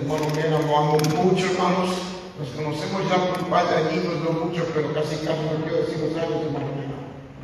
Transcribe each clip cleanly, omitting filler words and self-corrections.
hermano Mena, lo amo mucho, hermanos. Nos conocemos ya por un par de añitos, no mucho, pero casi, no quiero decir los años, hermano Mena.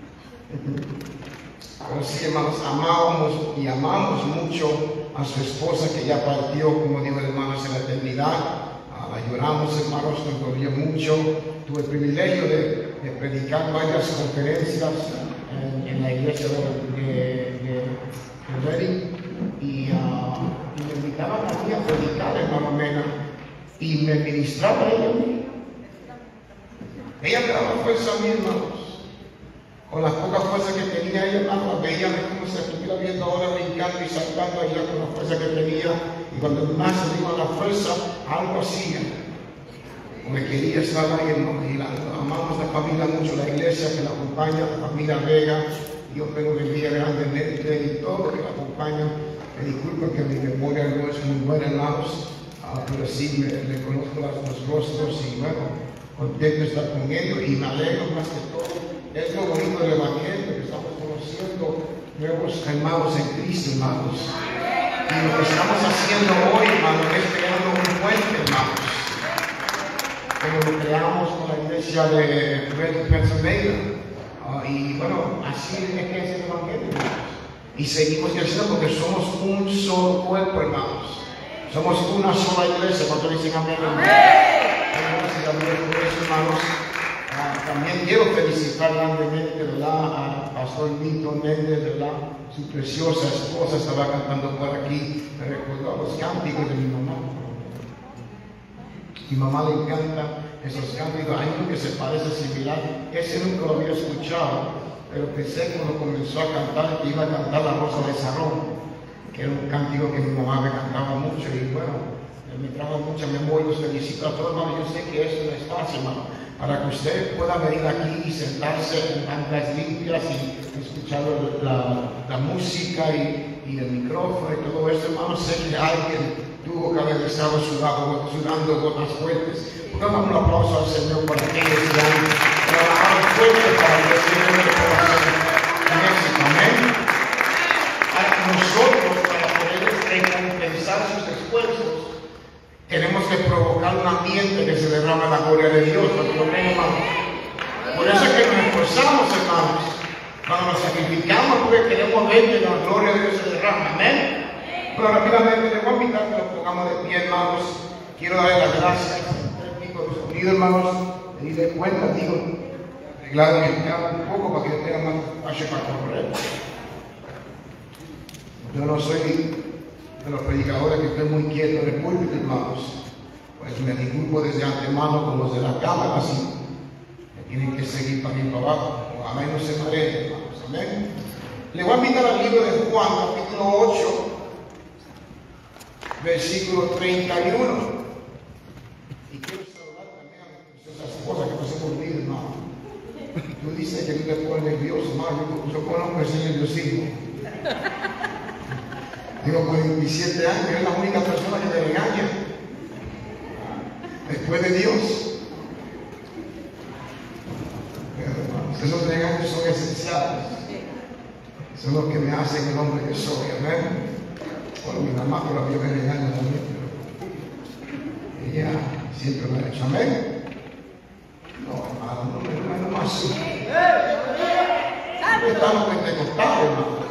Pero sí, hermanos, amábamos y amamos mucho a su esposa que ya partió, como digo, hermanos, en la eternidad. La lloramos, hermanos, nos dolió mucho. Tuve el privilegio de predicar varias conferencias en la iglesia de Redding y me invitaban a mí a predicar, hermano Mena, y me ministraba ella a mí. Ella me daba fuerza a mí, hermanos. Con las pocas fuerzas que tenía ella, hermano, veía como se estuviera viendo ahora brincando y saltando allá con la fuerza que tenía. Y cuando más se digo la fuerza, algo hacía. Me quería estar ahí, hermano. Y amamos la familia mucho, la iglesia que la acompaña, la familia Vega. Dios me lo bendiga grandemente y todo que la acompaña. Me disculpo que mi memoria no es muy buena, hermanos, pero sí me conozco los rostros y bueno, contento de estar con ellos y me alegro más que todo. Es lo bonito del Evangelio, que estamos conociendo nuevos hermanos en Cristo, hermanos. Y lo que estamos haciendo hoy, hermanos, es creando un puente, hermanos. Como lo creamos con la iglesia de Pennsylvania. Y bueno, así es que es el Evangelio, hermanos. Y seguimos creciendo porque somos un solo cuerpo, hermanos. Somos una sola iglesia. ¿Cuánto dicen amén? Gracias a Dios por eso, hermanos. También quiero felicitar grandemente, ¿verdad?, al pastor Milton Méndez, ¿verdad? Su preciosa esposa estaba cantando por aquí. Me recordó los cánticos de mi mamá. Mi mamá le encanta esos cánticos. Hay uno que se parece similar. Ese nunca lo había escuchado, pero pensé cuando comenzó a cantar que iba a cantar La Rosa de Sarón, que era un cántico que mi mamá me cantaba mucho. Y bueno, me trajo mucha memoria. Los felicito a todos, hermano. Yo sé que eso no es fácil, hermano, para que usted pueda venir aquí y sentarse en bancas limpias y escuchar la música y el micrófono y todo eso, hermano. Sé que alguien tuvo que haber estado sudando gotas fuertes. Damos un aplauso al Señor por aquellos que han trabajado fuerte para que el Señor lo pueda hacer en éxito. Amén. A nosotros, para poder recompensar sus esfuerzos, tenemos que provocar un ambiente que se derrame la gloria de Dios. Por eso es que nos esforzamos, hermanos. Cuando nos sacrificamos, porque queremos ver que la gloria de Dios se derrama. Amén. Pero rápidamente les voy a invitar que nos pongamos de pie, hermanos. Quiero darle las gracias a los técnicos unidos, hermanos. Y de cuenta, digo, arreglar el carro un poco para que tenga más espacio para correr. Yo no soy de los predicadores que estoy muy quieto en el púlpito, hermanos. Pues me disculpo desde antemano con los de la cámara, así que tienen que seguir para ir para abajo. Amén, no se mareen, hermanos. Amén. Le voy a invitar al libro de Juan, capítulo 8, versículo 31. Y quiero saludar también a mi preciosa esposa, que no se me olvide, hermano. Tú dices que tú te pones nervioso, hermano. Yo conozco al Señor Diosito. Tengo 47 años, es la única persona que me regaña después de Dios. Pero hermanos, esos regaños son esenciales. Son los que me hacen el hombre que soy. Amén. Bueno, mi mamá todavía me regaña también, pero ella siempre me ha dicho amén. No, hermano, no más así. Estamos pentecostales, hermano.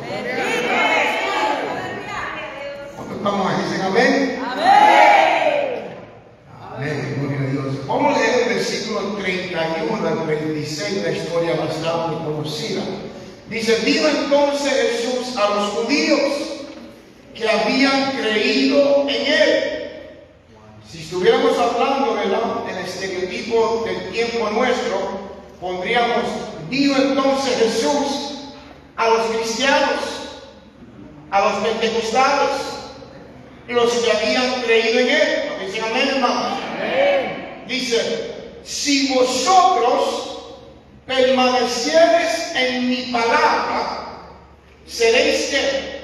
Estamos ahí, dicen amén. Amén. Amén, gloria a Dios. Vamos a leer el versículo 31 al 36, una historia bastante conocida. Dice: vino entonces Jesús a los judíos que habían creído en él. Si estuviéramos hablando del estereotipo del tiempo nuestro, pondríamos: vino entonces Jesús a los cristianos, a los pentecostales, y los que habían creído en él. Dicen amén, hermanos. Dice: si vosotros permaneciereis en mi palabra, seréis que.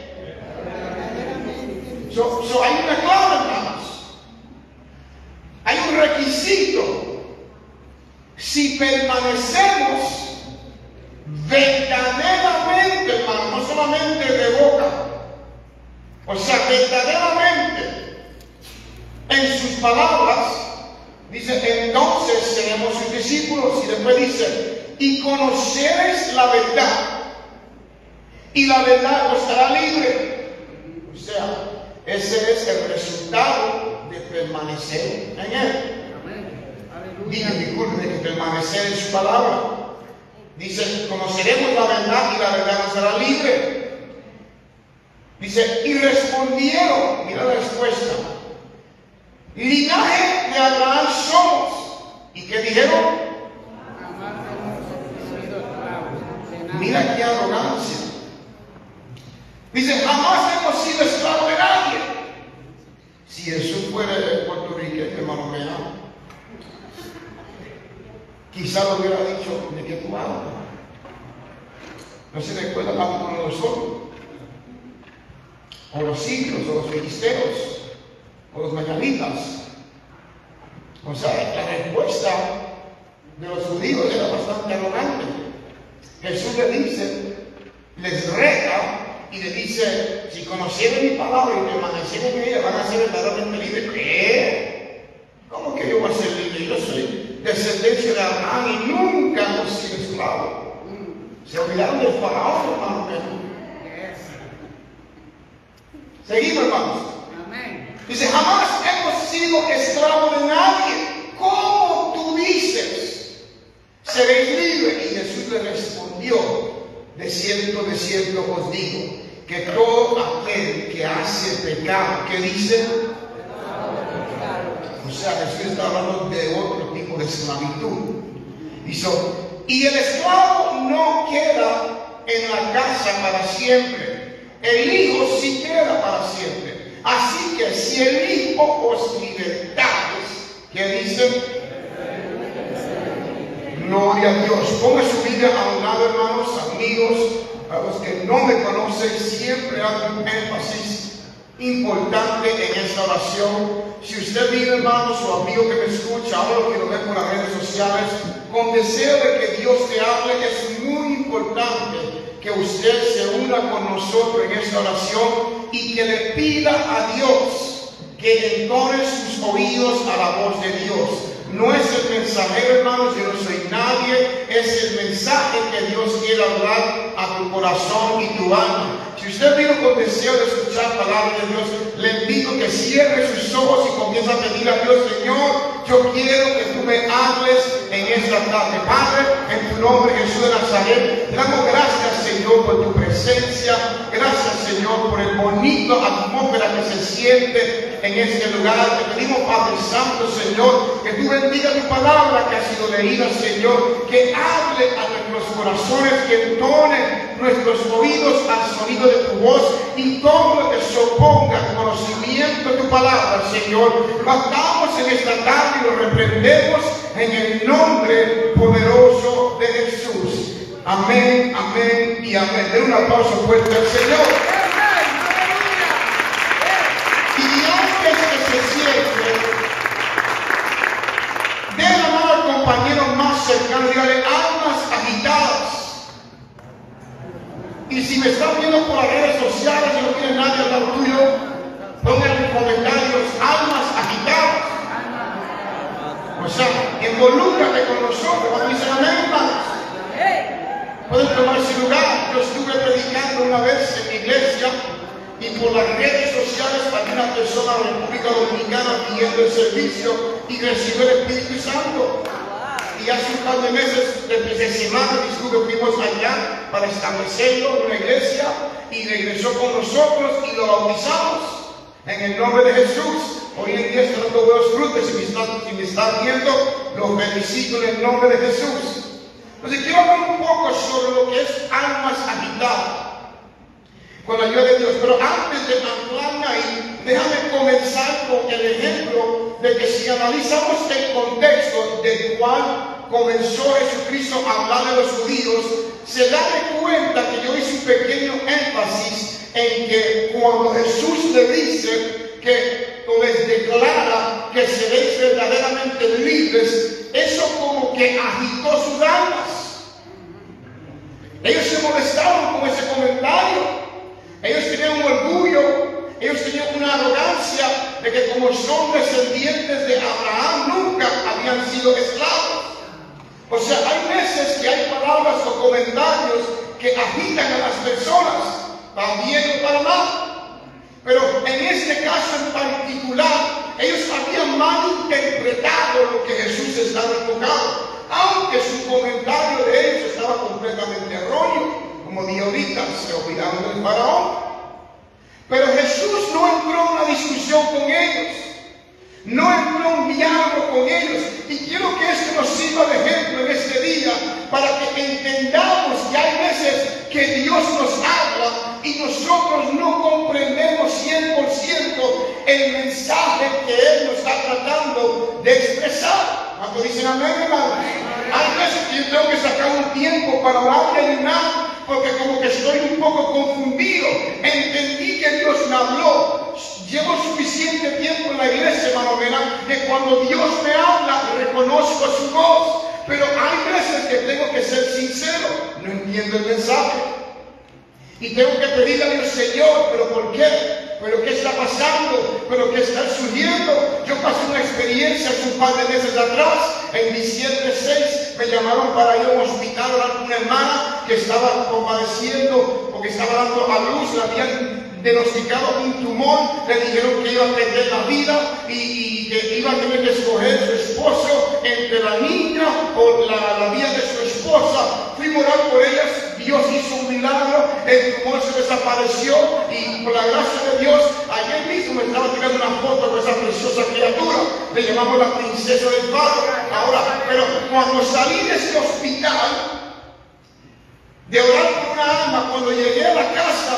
Hay una clave, hermanos. Hay un requisito. Si permanecemos verdaderamente, hermanos, no solamente de boca, o sea, verdaderamente en sus palabras, dice, entonces seremos sus discípulos. Y después dice, y conoceréis la verdad, y la verdad os hará libre. O sea, ese es el resultado de permanecer en Él. Disculpe, de permanecer en su palabra. Dice, conoceremos la verdad y la verdad nos hará libre. Dice, y respondieron, mira la respuesta, linaje de Abraham somos. ¿Y qué dijeron? Mira qué arrogancia. Dice, jamás hemos sido esclavos de nadie. Si Jesús fuera puertorriqueño, hermano mío, quizá lo hubiera dicho, ¿de qué tú hablas? No se recuerda tanto con nosotros, o los sirios, o los filisteos, o los mayanitas. O sea, la respuesta de los judíos era bastante arrogante. Jesús le dice, les reta y le dice, si conocieren mi palabra y permanecieren en ella, van a ser verdaderamente libres. ¿Qué? ¿Cómo que yo voy a ser libre? Yo soy descendencia de Abraham y nunca hemos sido esclavos. Se olvidaron del faraón, hermano. Seguimos, hermanos. Dice, jamás hemos sido esclavos de nadie. ¿Cómo tú dices? Seréis libres. Y Jesús le respondió, de cierto os digo, que todo aquel que hace pecado, ¿qué dice? O sea, Jesús está hablando de otro tipo de esclavitud. Y el esclavo no queda en la casa para siempre. El hijo sí queda para siempre. Así que si el hijo os libertares, ¿qué dice? Gloria a Dios. Ponga su Biblia a un lado, hermanos, amigos. A los que no me conocen, siempre hago un énfasis importante en esta oración. Si usted vive, hermano, su amigo que me escucha, ahora que lo ve por las redes sociales, con deseo de que Dios te hable, es muy importante que usted se una con nosotros en esta oración y que le pida a Dios que entone sus oídos a la voz de Dios. No es el mensajero, hermanos, yo no soy nadie, es el mensaje que Dios quiere hablar a tu corazón y tu alma. Si usted vino con deseo de escuchar palabra de Dios, le invito a que cierre sus ojos y comience a pedir a Dios, Señor, yo quiero que tú me hables en esta tarde. Padre, en tu nombre, Jesús de Nazaret, te damos gracias, Señor, por tu presencia. Gracias, Señor, por el bonito atmósfera que se siente en este lugar. Te pedimos, Padre Santo, Señor, que tú bendiga tu palabra que ha sido leída, Señor, que hable a nuestros corazones, que entone nuestros oídos al sonido de tu voz y todo lo que se oponga al conocimiento de tu palabra, Señor, lo atamos en esta tarde y lo reprendemos en el nombre poderoso de Jesús. Amén, amén y amén. Den un aplauso fuerte al Señor. Y antes que se cierre, den la mano al compañero más cercano y dígale, almas agitadas. Y si me están viendo por las redes sociales y no tiene nadie al lado tuyo, pongan en comentarios, almas agitadas. O sea, involúcrate con nosotros. Cuando dicen amén, hermanos, pueden tomar su lugar. Yo estuve predicando una vez en mi iglesia y por las redes sociales había una persona de la República Dominicana pidiendo el servicio y recibió el Espíritu Santo. Y hace un par de meses, de semana, fuimos allá para establecerlo en una iglesia y regresó con nosotros y lo bautizamos en el nombre de Jesús. Hoy en día está dando buenos frutos. Si me están viendo, los felicito en el nombre de Jesús. Entonces quiero hablar un poco sobre lo que es almas agitadas con la ayuda de Dios. Pero antes de anclarme ahí, déjame comenzar con el ejemplo de que si analizamos el contexto del cual comenzó Jesucristo a hablar de los judíos, se da de cuenta que yo hice un pequeño énfasis en que cuando Jesús le dice que o les declara que seréis verdaderamente libres, eso como que agitó sus almas. Ellos se molestaron con ese comentario. Ellos tenían un orgullo, ellos tenían una arrogancia de que como son descendientes de Abraham, nunca habían sido esclavos. O sea, hay veces que hay palabras o comentarios que agitan a las personas, para bien o para mal. Pero en este caso en particular, ellos habían malinterpretado lo que Jesús estaba enfocando, aunque su comentario de ellos estaba completamente erróneo. Como dije ahorita, se olvidaron del faraón. Pero Jesús no entró en una discusión con ellos, no entró en un diálogo con ellos. Y quiero que esto nos sirva de ejemplo en este día, para que entendamos que hay veces que Dios nos habla y nosotros no comprendemos 100% el mensaje que Él nos está tratando de expresar. ¿Cuánto dicen amén, hermanos? Hay veces que yo tengo que sacar un tiempo para orar y ayunar, porque como que estoy un poco confundido. Entendí que Dios me habló. Llevo suficiente tiempo en la iglesia, hermano, que cuando Dios me habla, reconozco su voz. Pero hay veces que tengo que ser sincero. No entiendo el mensaje. Y tengo que pedirle a Dios, Señor, ¿pero por qué? ¿Pero qué está pasando? ¿Pero qué está surgiendo? Yo pasé una experiencia hace un par de meses atrás. En diciembre 6 me llamaron para ir a un hospital a hablar con una hermana que estaba compadeciendo porque estaba dando a luz. La habían diagnosticado un tumor, le dijeron que iba a perder la vida y que iba a tener que escoger su esposo entre la niña o la vida de su esposa. Fuimos a orar por ellas. Dios hizo un milagro, el tumor se desapareció y por la gracia de Dios, ayer mismo me estaba tirando una foto con esa preciosa criatura, le llamamos la princesa del faro. Ahora, pero cuando salí de ese hospital, de orar por una alma, cuando llegué a la casa,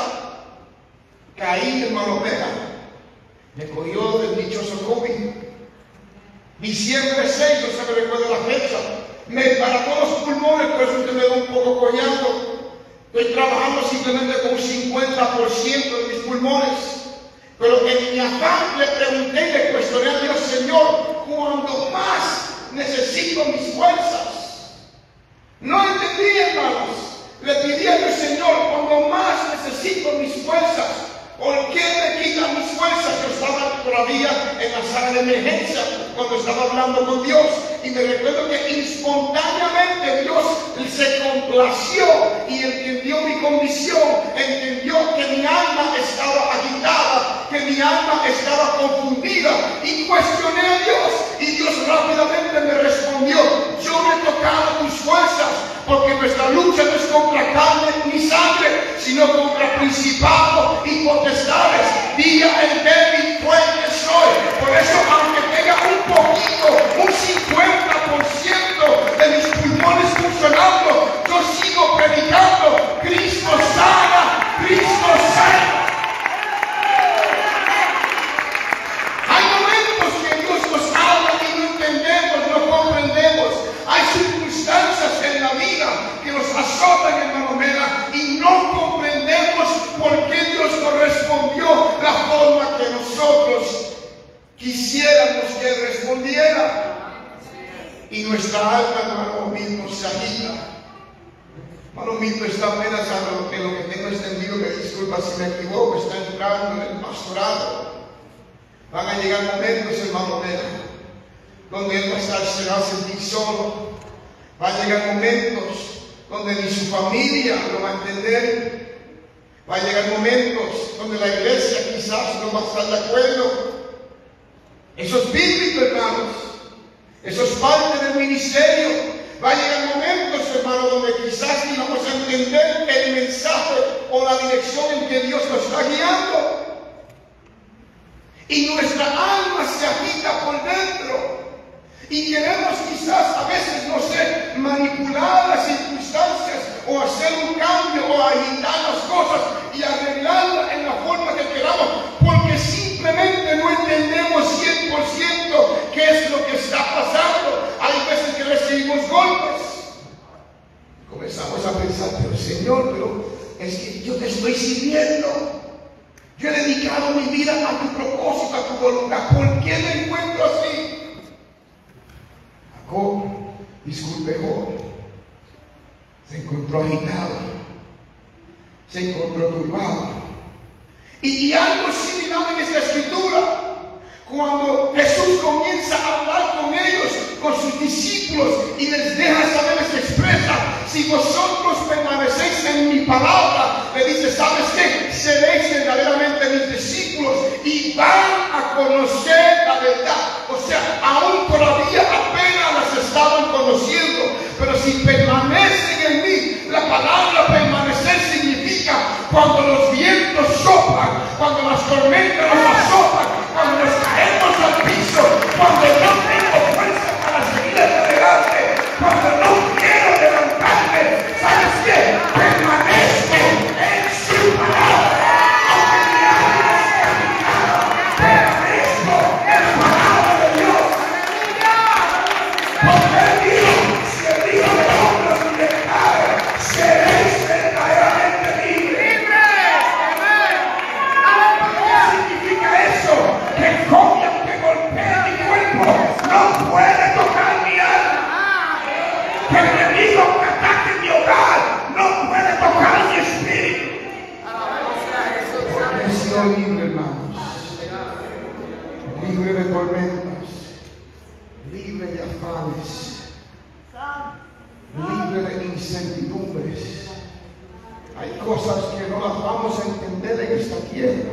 caí, hermano Vega, me cogió del dichoso COVID. Diciembre 6, no se me recuerda la fecha, me embarató los pulmones, por eso usted me da un poco cojeando. Estoy trabajando simplemente con un 50% de mis pulmones. Pero en mi afán le pregunté y le cuestioné a Dios, Señor, ¿cuándo más necesito mis fuerzas? No entendí, hermanos. Le pedí a Dios, Señor, cuando más necesito mis fuerzas, ¿por qué me quitan mis fuerzas? Yo estaba todavía en la sala de emergencia cuando estaba hablando con Dios. Y me recuerdo que espontáneamente Dios se complació y entendió mi condición, entendió que mi alma estaba agitada, que mi alma estaba confundida, y cuestioné a Dios, y Dios rápidamente me respondió, yo no he tocado tus fuerzas, porque nuestra lucha no es contra carne ni sangre, sino contra principados y potestades. Diga el débil fuerte soy. Por eso, aunque tenga un poquito, un 50% de mis pulmones funcionando, yo sigo predicando. Cristo sana, Cristo sana. Hay momentos que Dios nos habla y no entendemos, no comprendemos. Hay circunstancias en la vida que nos azotan, hermano Mena, y no comprendemos por qué Dios nos respondió la forma que nosotros quisiéramos que Él respondiera. Y nuestra alma, hermano Milton, se agita. Hermano Milton está apenas en lo que tengo entendido, me disculpa si me equivoco, está entrando en el pastorado. Van a llegar momentos, hermano Mena, donde Él se va a sentir solo. Va a llegar momentos donde ni su familia lo va a entender. Va a llegar momentos donde la iglesia quizás no va a estar de acuerdo. Eso es bíblico, hermanos. Eso es parte del ministerio. Va a llegar momentos, hermanos, donde quizás ni vamos a entender el mensaje o la dirección en que Dios nos está guiando. Y nuestra alma se agita por dentro. Y queremos quizás a veces, no sé, manipular las circunstancias o hacer un cambio o agitar las cosas y arreglarlas en la forma que queramos, porque simplemente no entendemos 100% qué es lo que está pasando. Hay veces que recibimos golpes. Comenzamos a pensar, pero Señor, pero es que yo te estoy sirviendo. Yo he dedicado mi vida a tu propósito, a tu voluntad. ¿Por qué me encuentro así? Jacob, disculpe, Job, se encontró agitado, se encontró turbado. Y algo similar en esta escritura, Cuando Jesús comienza a hablar con ellos, con sus discípulos, y les deja saber, les expresa: si vosotros permanecéis en mi palabra, le dice, ¿sabes qué? Seréis verdaderamente mis discípulos y van a conocer la verdad. O sea, aún todavía apenas las estaban conociendo, pero si permanecen en mí, la palabra permanecer significa cuando los vientos soplan, cuando las tormentas nos azotan, cuando nos caemos al piso, cuando no tengo fuerza para seguir adelante, cuando no quiero levantarme, ¿sabes qué? Permanezco en su palabra, aunque mi alma sea picada, permanezco en la palabra de Dios. Porque Él dijo: si el Hijo del Hombre os libertare, seréis verdaderamente libres. ¿Qué significa eso? Que con que golpee mi cuerpo no puede tocar mi alma. Que el enemigo que ataque mi hogar no puede tocar mi espíritu. Porque he sido libre, hermanos. Libre de tormentas, libre de afanes, libre de incertidumbres. Hay cosas que no las vamos a entender en esta tierra.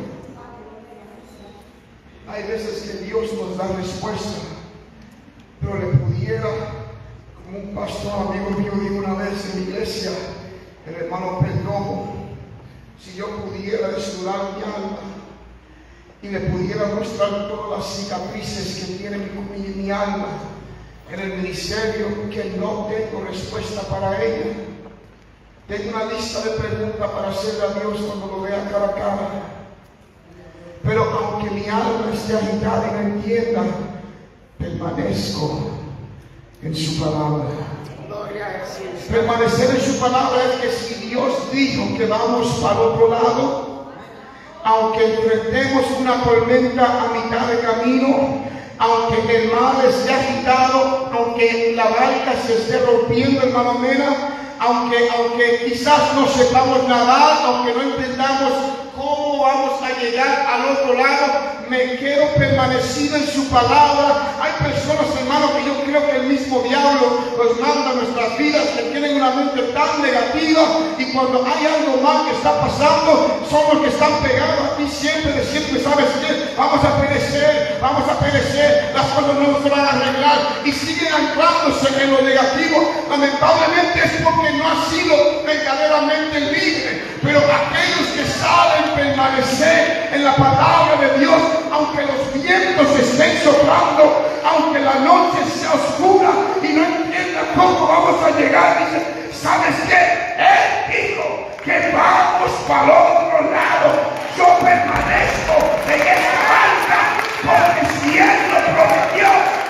Hay veces que Dios nos da respuesta, pero le pudiera, como un pastor amigo mío dijo una vez en mi iglesia, el hermano Perdomo: si yo pudiera desnudar mi alma y le pudiera mostrar todas las cicatrices que tiene mi alma en el ministerio, que no tengo respuesta para ella. Tengo una lista de preguntas para hacerle a Dios cuando lo vea cara a cara. Pero aunque mi alma esté agitada y no entienda, permanezco en su palabra. Permanecer en su palabra es que si Dios dijo que vamos para otro lado, aunque enfrentemos una tormenta a mitad de camino, aunque el mar esté agitado, aunque la barca se esté rompiendo, hermano Mena, aunque quizás no sepamos nadar, aunque no entendamos cómo vamos a llegar al otro lado, me quedo permanecido en su palabra. Hay personas, hermanos, que yo creo que el mismo diablo los manda a nuestras vidas, que tienen una mente tan negativa, y cuando hay algo mal que está pasando, son los que están pegados a ti siempre, ¿sabes qué? Vamos a perecer, las cosas no se van a arreglar, y siguen anclándose en lo negativo. Lamentablemente es porque no ha sido verdaderamente libre. Pero aquellos que saben permanecer en la palabra de Dios, aunque los vientos estén soplando, aunque la noche sea oscura y no entienda cómo vamos a llegar, dice: ¿sabes qué? Él dijo que vamos para el otro lado. Yo permanezco en esa barca porque si Él lo prometió.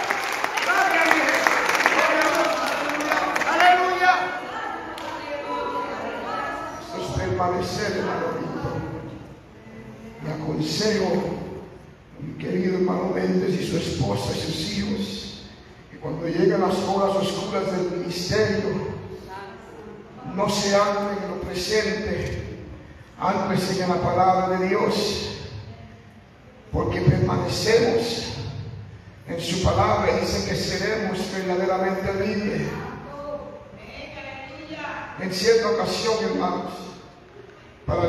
Permanecer, hermano Víctor. Le aconsejo, mi querido hermano Méndez y su esposa y sus hijos, que cuando lleguen las horas oscuras del ministerio, no se anclen en lo presente, anclense en la palabra de Dios, porque permanecemos en su palabra y dice que seremos verdaderamente libres. En cierta ocasión, hermanos, para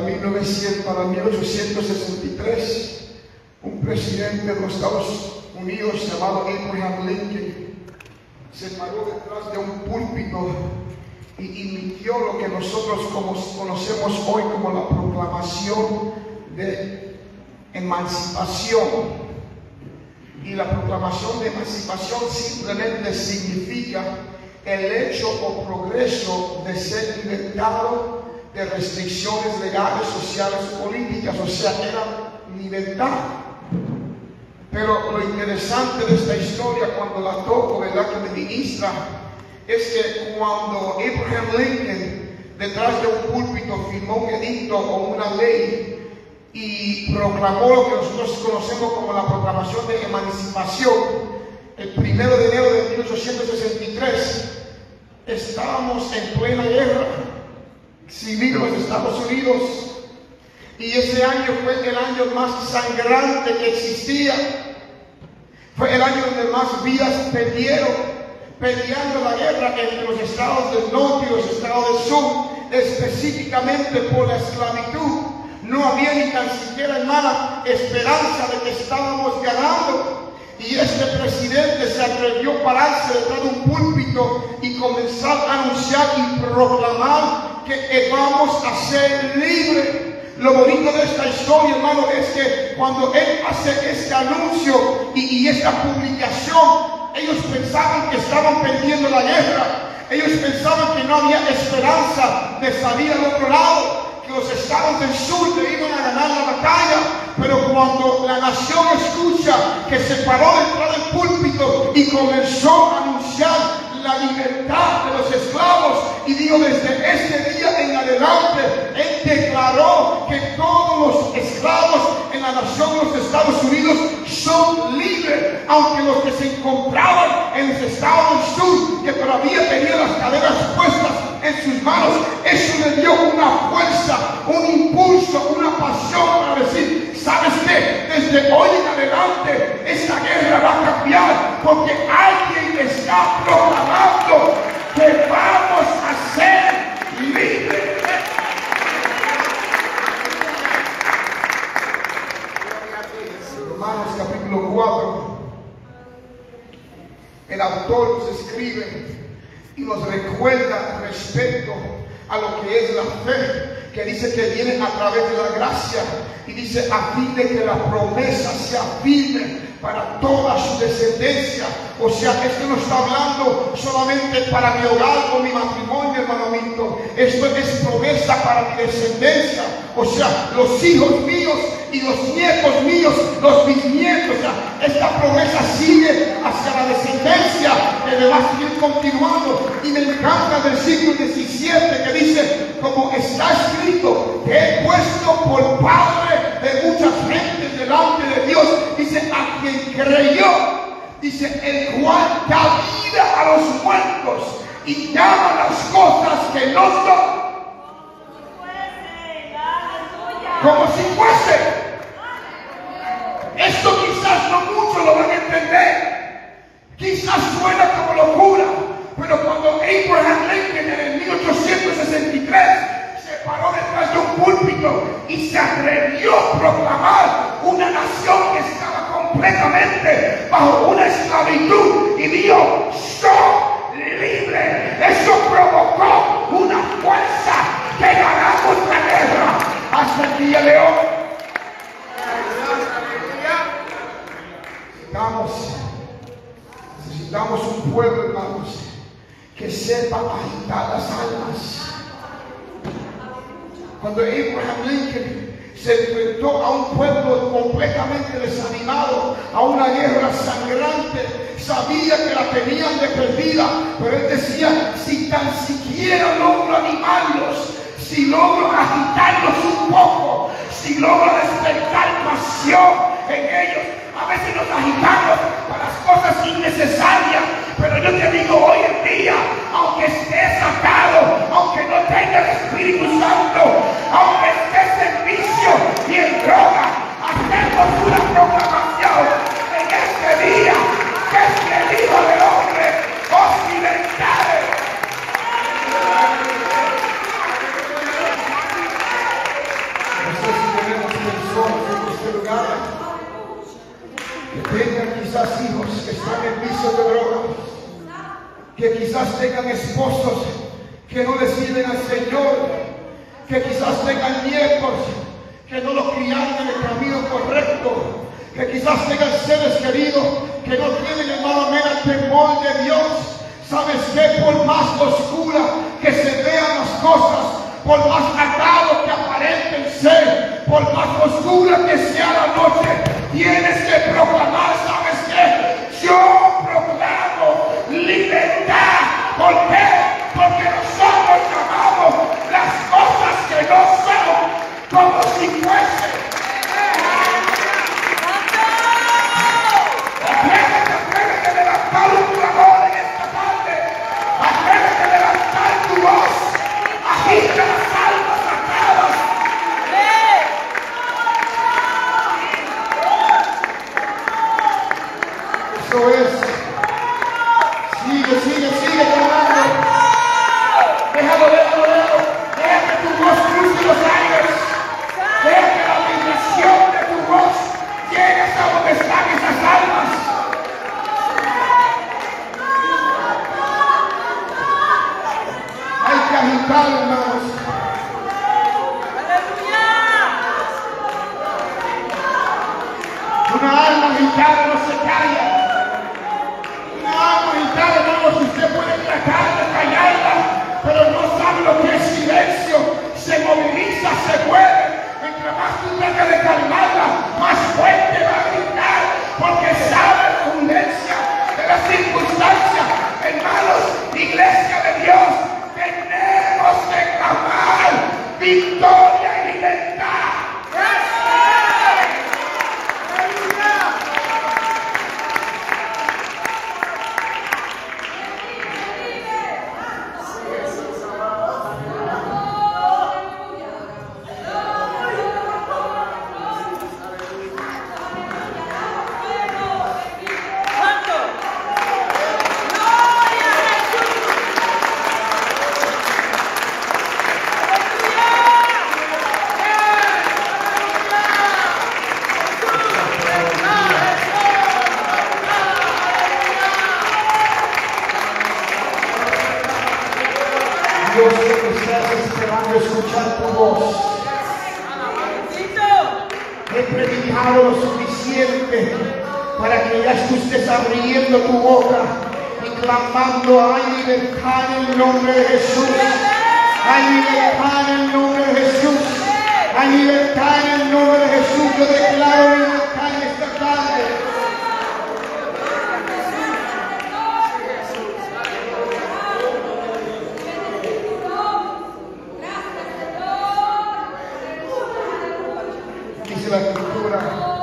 1863, un presidente de los Estados Unidos llamado Abraham Lincoln se paró detrás de un púlpito y emitió lo que nosotros conocemos hoy como la proclamación de emancipación. Y la proclamación de emancipación simplemente significa el hecho o progreso de ser libertado de restricciones legales, sociales, políticas. O sea, era libertad. Pero lo interesante de esta historia, cuando la toco, ¿verdad?, que me ministra, es que cuando Abraham Lincoln, detrás de un púlpito, firmó un edicto o una ley y proclamó lo que nosotros conocemos como la proclamación de emancipación, el 1 de enero de 1863, estábamos en plena guerra civil en los Estados Unidos, y ese año fue el año más sangrante que existía. Fue el año donde más vidas perdieron peleando la guerra entre los estados del norte y los estados del sur, específicamente por la esclavitud. No había ni tan siquiera, hermana, esperanza de que estábamos ganando. Y este presidente se atrevió a pararse detrás de un púlpito y comenzar a anunciar y proclamar que vamos a ser libres. Lo bonito de esta historia, hermano, es que cuando él hace este anuncio y esta publicación, ellos pensaban que estaban perdiendo la guerra. Ellos pensaban que no había esperanza de salir al otro lado, que los estados del sur le iban a ganar la batalla. Pero cuando la nación escucha que se paró detrás del púlpito y comenzó a anunciar la libertad de los esclavos, y digo, desde este día en adelante, él declaró que todos los esclavos en la nación de los Estados Unidos son libres, aunque los que se encontraban en los estados del sur, que todavía tenían las cadenas puestas en sus manos, eso le dio una fuerza, un impulso, una pasión para decir, ¿sabes qué? Desde hoy en adelante esta guerra va a cambiar, porque alguien está proclamando que vamos a ser libres. Romanos capítulo 4, el autor nos escribe y nos recuerda respecto a lo que es la fe, que dice que viene a través de la gracia, y dice a fin de que la promesa sea firme para toda su descendencia. O sea, esto no está hablando solamente para mi hogar o mi matrimonio, hermano Milton. Esto es promesa para mi descendencia. O sea, los hijos míos y los nietos míos, los bisnietos. O sea, esta promesa sigue hacia la descendencia, que me va a seguir continuando. Y me encanta el versículo 17 que dice, como está escrito, que he puesto por padre de muchas gentes delante de Dios. Dice, a quien creyó, dice, el cual da vida a los muertos y llama las cosas que no son como si fuese. Esto quizás no muchos lo van a entender, quizás suena como locura, pero cuando Abraham Lincoln en el 1863 se paró detrás de un púlpito y se atrevió a proclamar una nación que estaba completamente bajo una esclavitud, y dijo, soy libre, eso provocó una fuerza que ganamos la guerra hasta el día de hoy. Necesitamos un pueblo, hermanos, que sepa agitar las almas. Cuando Abraham Lincoln se enfrentó a un pueblo completamente desanimado, a una guerra sangrante, sabía que la tenían de perdida, pero él decía, si tan siquiera logro animarlos, si logro agitarlos un poco, si logro despertar pasión en ellos. A veces nos agitamos para las cosas innecesarias, pero yo te digo hoy en día, aunque estés atado, aunque no tengas el Espíritu Santo, aunque estés en vicio y en droga, hacemos una proclamación en este día, que si el Hijo del Hombre os libertare. No sé si tenemos personas en este lugar que tengan quizás hijos que están en vicio de droga, que quizás tengan esposos que no le sirven al Señor, que quizás tengan nietos que no los criaron en el camino correcto, que quizás tengan seres queridos que no tienen, hermano, el temor de Dios. ¿Sabes qué? Por más oscura que se vean las cosas, por más atado que aparenten ser, por más oscura que sea la noche, tienes que proclamar, ¿sabes qué? Yo proclamo libertad. ¿Por qué? Porque nosotros llamamos las cosas que no son como si fuesen. Atrévete a levantar un clamor en esta tarde. Atrévete a levantar tu voz. Agita las almas atadas. Eso es. Sigue, sigue, sigue clamando. Déjalo. Deja que tu voz cruce los aires. Deja que la vibración de tu voz llegue hasta donde están esas almas. Hay que agitar, hermanos. Una alma agitada no se calla. Una alma agitada, hermanos, usted puede tratar de callarla, pero no sabe lo que es silencio. Se moviliza, se mueve. Entre más tú tratas de calmarla, más fuerte va a gritar, porque sabe la urgencia de la circunstancia. Hermanos, iglesia de Dios, tenemos que clamar victoria y libertad. Dios, que estás esperando escuchar tu voz. He predicado lo suficiente para que ya tú estés abriendo tu boca y clamando: hay libertad en el nombre de Jesús. Hay libertad en el nombre de Jesús. Hay libertad en el nombre de Jesús. Yo declaro libertad en esta tarde. Dice la escritura,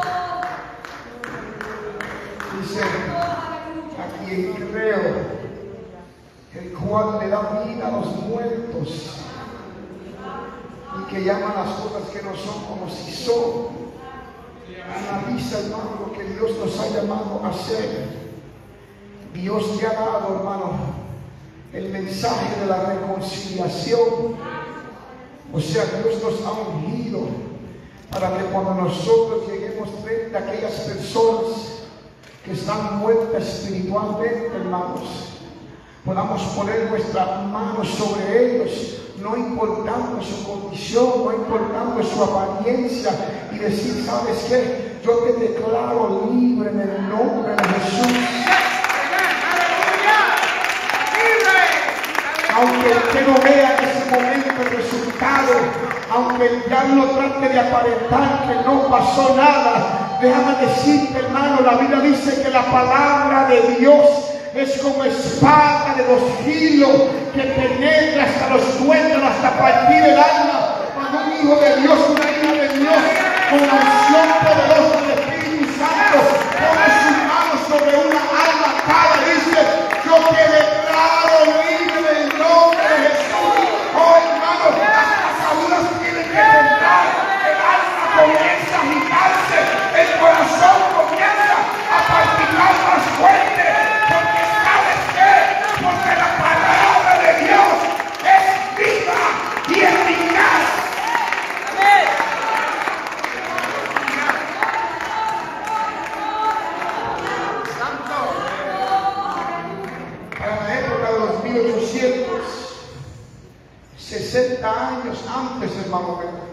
dice: a quien creo, el cual le da vida a los muertos y que llama las cosas que no son como si son. Analiza, hermano, lo que Dios nos ha llamado a hacer. Dios te ha dado, hermano, el mensaje de la reconciliación. O sea, Dios nos ha ungido para que cuando nosotros lleguemos frente a aquellas personas que están muertas espiritualmente, hermanos, podamos poner nuestras manos sobre ellos, no importando su condición, no importando su apariencia, y decir: ¿sabes qué? Yo te declaro libre en el nombre de Jesús. Aunque usted no vea en ese momento el resultado, aunque el diablo trate de aparentar que no pasó nada, déjame decirte, hermano, la Biblia dice que la palabra de Dios es como espada de 2 filos que penetra hasta los tuétanos, hasta partir el alma. Cuando un hijo de Dios, una hija de Dios, con la unción poderosa del Espíritu Santo, pone sus manos sobre una alma atada, dice: yo te declaro libre en el nombre de Jesús. Oh, hermano, las casaduras tienen que entrar, el alma comienza a agitarse, el corazón comienza a palpitar más fuerte, porque ¿sabes qué? Porque la palabra de Dios es viva y eficaz. Amén. Para la época de los 1860 años antes, hermano,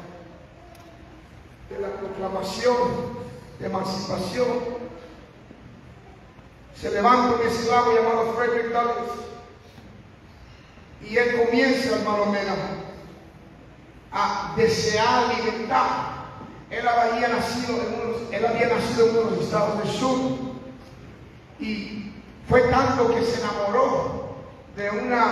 de la proclamación de emancipación, se levanta un esclavo llamado Frederick Douglass, y él comienza, hermano Mena, a desear libertad. Él había nacido en uno de los estados del sur, y fue tanto que se enamoró de una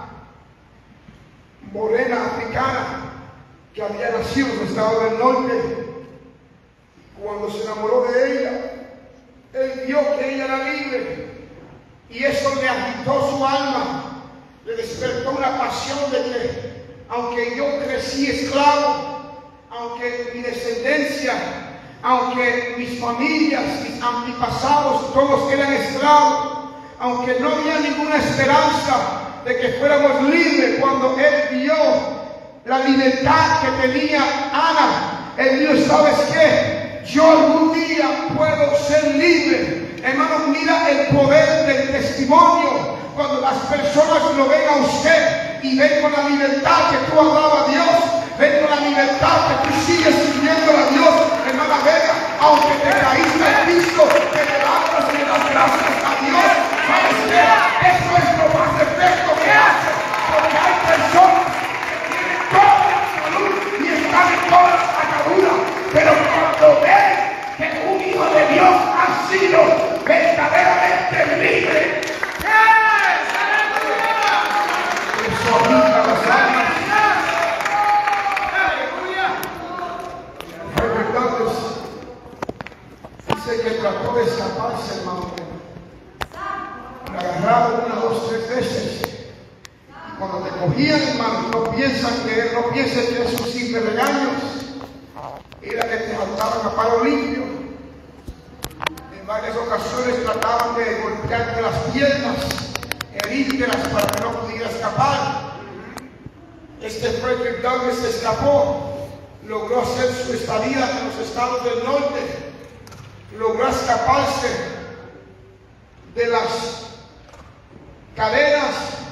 morena africana que había nacido en los estados del norte. Cuando se enamoró de ella, él vio que ella era libre, y eso le agitó su alma, le despertó una pasión de que, aunque yo crecí esclavo, aunque mi descendencia, aunque mis familias, mis antepasados, todos eran esclavos, esclavos, aunque no había ninguna esperanza de que fuéramos libres. Cuando Él vio la libertad que tenía Ana, Él dijo: ¿sabes qué? Yo algún día puedo ser libre. Hermano, mira el poder del testimonio. Cuando las personas lo ven a usted y ven con la libertad que tú amabas a Dios, ven con la libertad que tú sigues sirviendo a Dios, hermana Vega, aunque te caíste al piso, te levantas y le das gracias a Dios. ¿Sabes qué? Eso es lo más efecto que hace, porque hay personas que tienen toda la salud y están en todas las ataduras, pero cuando ven que un hijo de Dios ha sido verdaderamente libre, eso aplica las almas. Dice que trató de escaparse, hermano. Le agarraron 1, 2, 3 veces. Y cuando te cogían, hermano, no pienses que es un simple regaño. Era que te saltaban a palo limpio. En varias ocasiones trataban de golpearte las piernas, herírtelas para que no pudiera escapar. Este Frederick Douglass se escapó, logró hacer su estadía en los estados del norte, logró escaparse de las cadenas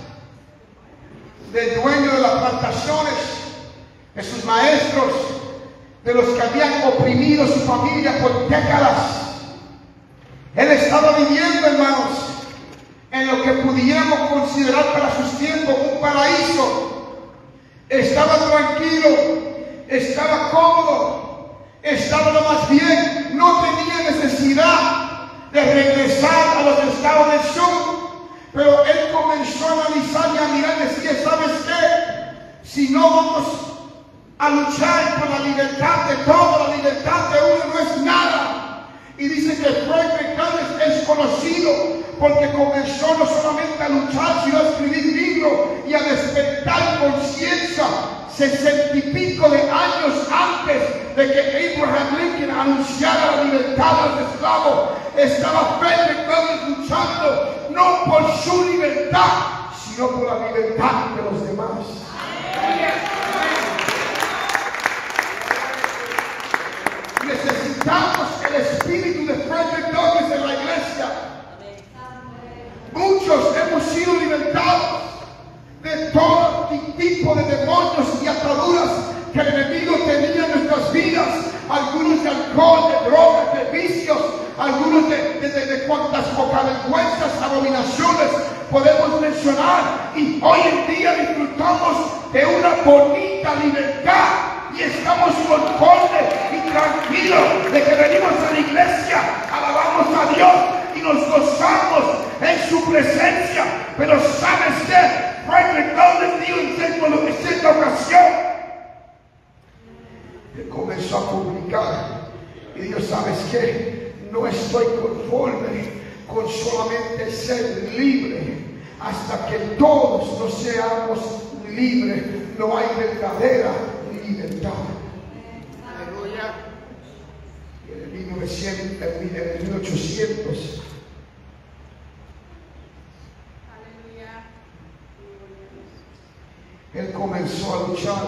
del dueño de las plantaciones, de sus maestros, de los que habían oprimido su familia por décadas. Él estaba viviendo, hermanos, en lo que pudiéramos considerar para sus tiempos un paraíso. Estaba tranquilo, estaba cómodo, estaba lo más bien, no tenía necesidad de regresar a los estados del sur. Pero él comenzó a analizar y a mirar y decía: ¿sabes qué? Si no vamos a luchar por la libertad de todos, la libertad de uno no es nada. Y dice que Frederick Douglass es conocido porque comenzó no solamente a luchar, sino a escribir libros y a despertar conciencia 60 y pico de años antes de que Abraham Lincoln anunciara la libertad a los esclavos. Estaba Frederick Douglass luchando no por su libertad, sino por la libertad de los demás. Necesitamos el espíritu de Frederick Douglass en la iglesia. Muchos hemos sido libertados de todo tipo de demonios y ataduras que el enemigo tenía en nuestras vidas. Algunos de alcohol, de drogas, de vicios, algunos de cuantas vergüenzas, abominaciones podemos mencionar. Y hoy en día disfrutamos de una bonita libertad. Y estamos conformes y tranquilos de que venimos a la iglesia, alabamos a Dios y nos gozamos en su presencia. Pero ¿sabes qué? Frederick Douglass dijo en cierta ocasión, él comenzó a publicar y dijo: ¿sabes qué? No estoy conforme con solamente ser libre. Hasta que todos no seamos libres, no hay verdadera libertad. Aleluya. En el 1800, él comenzó a luchar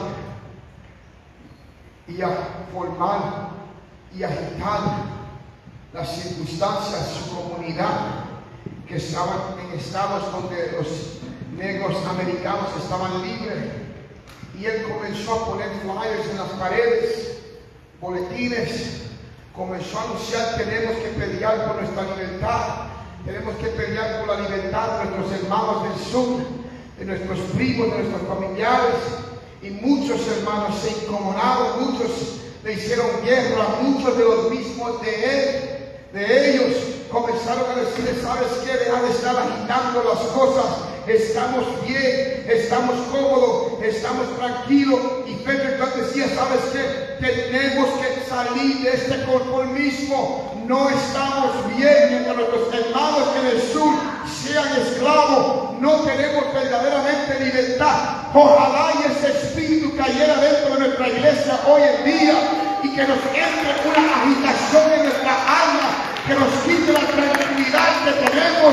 y a formar y agitar las circunstancias de su comunidad, que estaban en estados donde los negros americanos estaban libres. Y él comenzó a poner flyers en las paredes, boletines, comenzó a anunciar: tenemos que pelear por nuestra libertad, tenemos que pelear por la libertad de nuestros hermanos del sur, de nuestros primos, de nuestros familiares. Y muchos hermanos se incomodaron, muchos le hicieron guerra, muchos de los mismos de ellos comenzaron a decirle: ¿sabes qué? Deja de estar agitando las cosas. Estamos bien, estamos cómodos, estamos tranquilos. Y Frederick Douglass decía: ¿sabes qué? Tenemos que salir de este conformismo. No estamos bien mientras nuestros hermanos en el sur sean esclavos. No tenemos verdaderamente libertad. Ojalá y ese espíritu cayera dentro de nuestra iglesia hoy en día y que nos entre una agitación en nuestra alma, que nos quite la tranquilidad que tenemos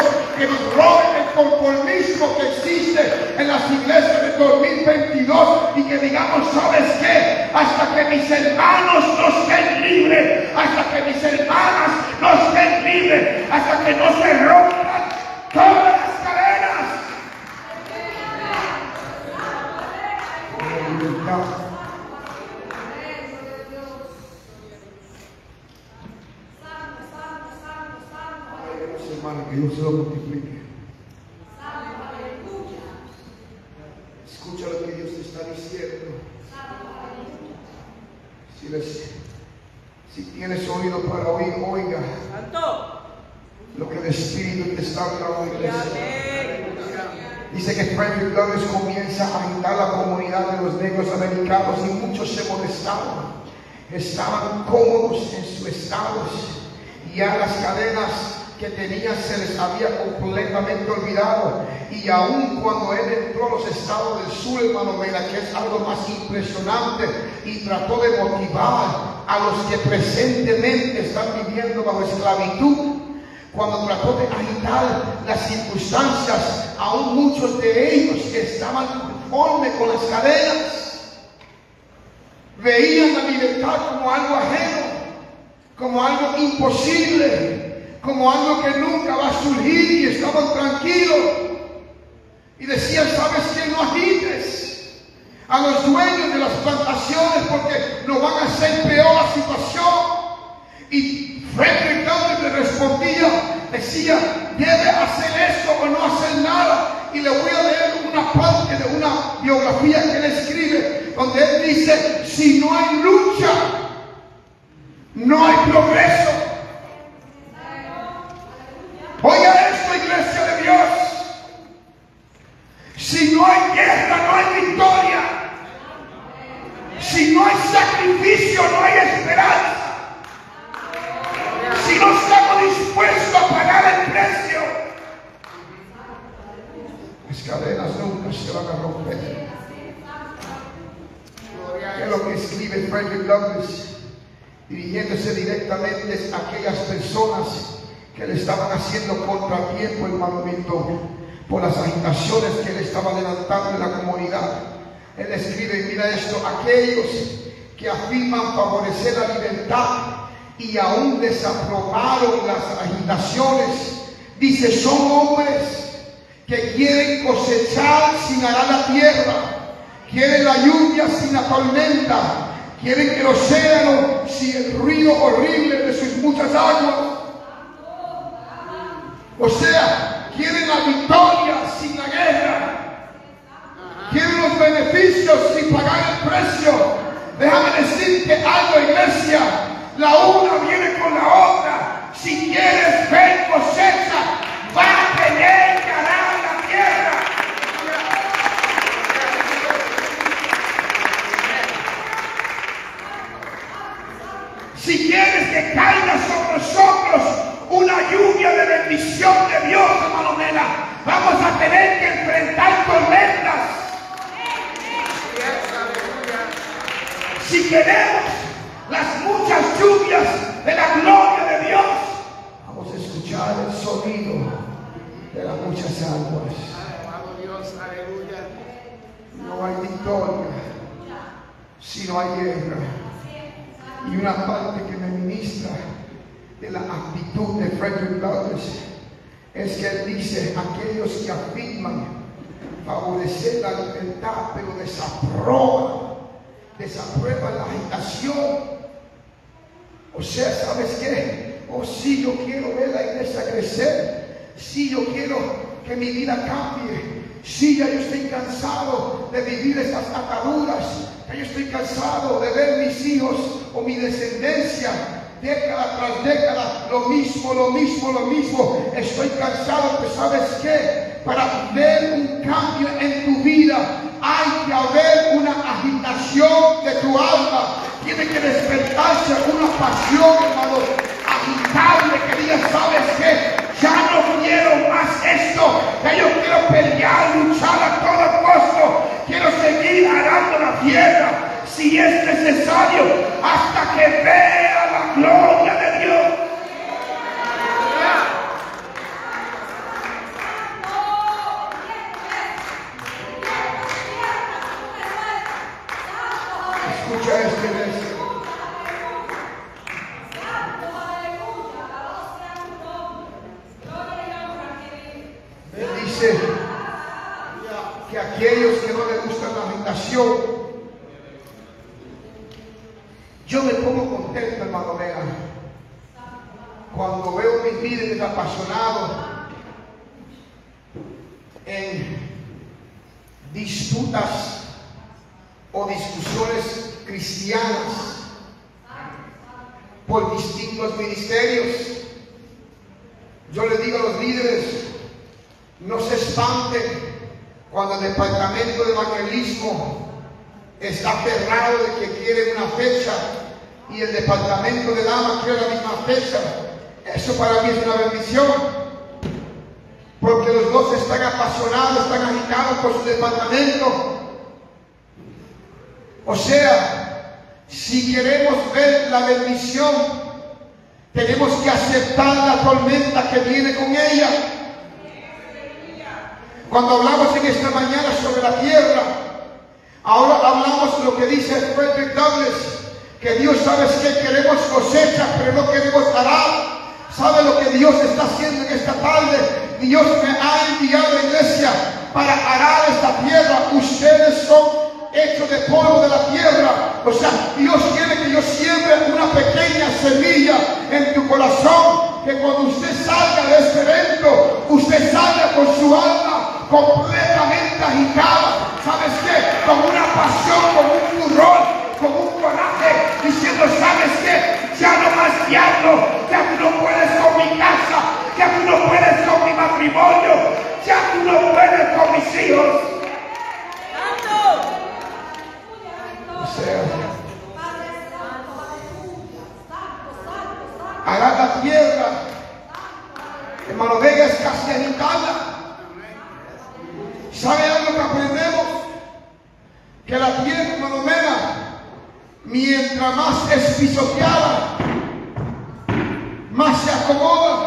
tóxico que existe en las iglesias de 2022 y que digamos, ¿sabes qué? Hasta que mis hermanos no estén libres, hasta que mis hermanas no estén libres, hasta que no se rompan todas las cadenas. Hermano, que Dios se lo multiplique. Escucha lo que Dios te está diciendo. Si tienes oído para oír, oiga lo que el Espíritu te está hablando, iglesia. Dice que Frederick Douglass comienza a agitar la comunidad de los negros americanos y muchos se molestaban. Estaban cómodos en sus estados y ya las cadenas que tenían se les había completamente olvidado. Y aún cuando él entró a los estados del sur, hermano Mena, que es algo más impresionante, y trató de motivar a los que presentemente están viviendo bajo esclavitud, cuando trató de agitar las circunstancias, aún muchos de ellos que estaban conformes con las cadenas veían la libertad como algo ajeno, como algo imposible, como algo que nunca va a surgir, y estaban tranquilos y decían, ¿sabes qué? No agites a los dueños de las plantaciones porque nos van a hacer peor la situación. Y Frederick Douglass le respondía, decía, debe hacer esto o no hacer nada. Y le voy a leer una parte de una biografía que él escribe, donde él dice, si no hay lucha, no hay progreso. Oiga esto, iglesia de Dios. Si no hay guerra, no hay victoria. Si no hay sacrificio, no hay esperanza. Si no estamos dispuestos a pagar el precio, las cadenas nunca se van a romper. ¿Qué es lo que escribe Frederick Douglass? Dirigiéndose directamente a aquellas personas que le estaban haciendo contratiempo, hermano Milton, por las agitaciones que él estaba levantando en la comunidad. Él escribe, mira esto, aquellos que afirman favorecer la libertad y aún desaprobaron las agitaciones, dice, son hombres que quieren cosechar sin arar la tierra, quieren la lluvia sin la tormenta, quieren el océano sin el ruido horrible de sus muchas aguas. O sea, quieren la victoria sin la guerra, quieren los beneficios sin pagar el precio. Déjame decirte algo, iglesia, la una viene con la otra. Si quieres ver cosecha, va a tener que arar la tierra. Si quieres que caiga sobre nosotros una lluvia de bendición de Dios, hermano Mena, vamos a tener que enfrentar tormentas. Si queremos las muchas lluvias de la gloria de Dios, vamos a escuchar el sonido de las muchas aguas. No hay victoria si no hay guerra. Y una parte que me ministra de la actitud de Frederick Douglass es que él dice, aquellos que afirman favorecer la libertad pero desaprueban la agitación. O sea, ¿sabes qué? Oh, sí, yo quiero ver la iglesia crecer. Sí, yo quiero que mi vida cambie. Sí, ya yo estoy cansado de vivir estas ataduras. Ya yo estoy cansado de ver mis hijos o mi descendencia década tras década, lo mismo. Estoy cansado, pero ¿sabes qué? Para ver un cambio en tu vida hay que haber una agitación de tu alma. Tiene que despertarse una pasión, hermano, agitable, que diga, ¿sabes qué? Ya no quiero más esto. Ya yo quiero pelear, luchar a todo costo. Quiero seguir arando la tierra, si es necesario, hasta que vea la gloria de Dios. dice que aquellos que no les gusta la agitación, yo me pongo contento, hermano Vega, cuando veo mis líderes apasionados en disputas o discusiones cristianas por distintos ministerios. Yo les digo a los líderes, no se espanten cuando el departamento de evangelismo está aferrado de que quiere una fecha y el departamento de dama quiere la misma fecha. Eso para mí es una bendición, porque los dos están apasionados, están agitados por su departamento. O sea, si queremos ver la bendición, tenemos que aceptar la tormenta que viene con ella. Cuando hablamos en esta mañana sobre la tierra, ahora hablamos lo que dice Frederick Douglass, que Dios, ¿sabes qué? Queremos cosecha, pero no queremos arar. ¿Sabe lo que Dios está haciendo en esta tarde? Dios me ha enviado a la iglesia para arar esta tierra. Ustedes son hechos de polvo de la tierra. O sea, Dios quiere que yo siembre una pequeña semilla en tu corazón, que cuando usted salga de este evento, usted salga con su alma completamente agitada. ¿Sabes qué? Con una pasión, con un furor, con un coraje, diciendo, ¿sabes qué? Ya no más diablo, ya tú no puedes con mi casa, ya tú no puedes con mi matrimonio, ya tú no puedes con mis hijos. O sea, arar la tierra, hermano Vega, es casi agitarla. ¿Sabe algo que aprendemos? Que la tierra, hermano Vega, mientras más es pisoteada, más se acomoda.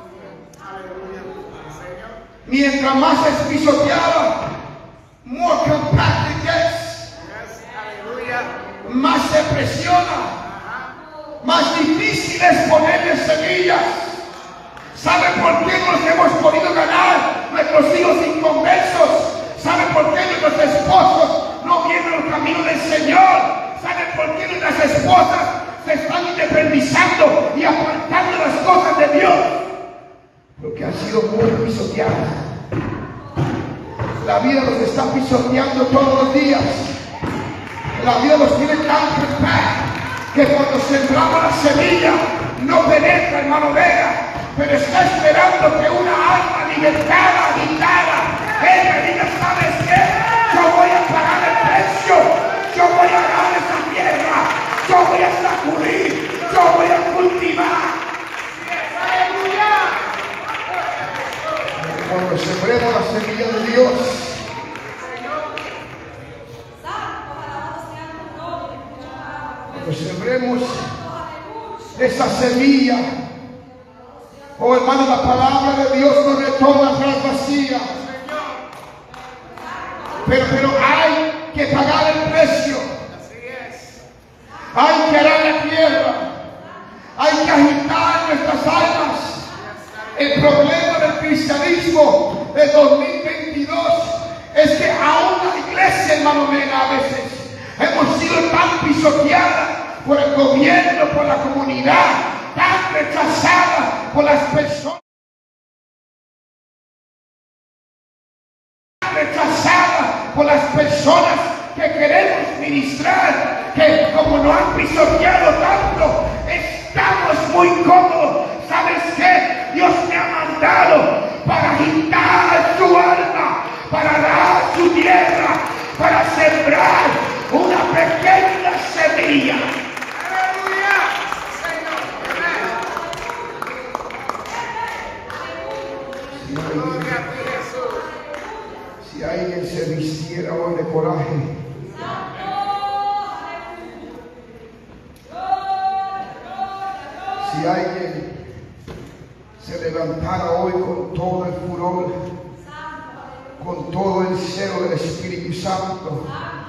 Mientras más es pisoteada, more compact it gets. Más se presiona, más difícil es ponerle semillas. ¿Saben por qué nos hemos podido ganar nuestros hijos inconversos? ¿Saben por qué nuestros esposos no vienen al camino del Señor? ¿Saben por qué nuestras esposas se están independizando y apartando las cosas de Dios? Porque han sido muy pisoteadas. La vida los está pisoteando todos los días. La vida los tiene tan preparados que cuando sembramos la semilla no penetra, hermano Vega, pero está esperando que una alma libertada, agitada, ella diga, ¿sabes qué? Yo voy a pagar el precio, yo voy a arar esa tierra, yo voy a sacudir, yo voy a cultivar. ¡Aleluya! Cuando sembremos la semilla de Dios, cuando sembremos esa semilla, oh hermano, la palabra de Dios no retorna atrás vacía. Pero hay que pagar el precio. Hay que arar la tierra. Hay que agitar nuestras almas. El problema del cristianismo de 2022 es que aún la iglesia, hermano Mena, a veces hemos sido tan pisoteadas por el gobierno, por la comunidad, tan rechazada por las personas, que queremos ministrar, que como nos han pisoteado tanto, estamos muy cómodos. ¿Sabes qué? Dios me ha mandado para agitar su alma, para dar su tierra, para sembrar una pequeña semilla. Si alguien se vistiera hoy de coraje, si alguien se levantara hoy con todo el furor, con todo el celo del Espíritu Santo,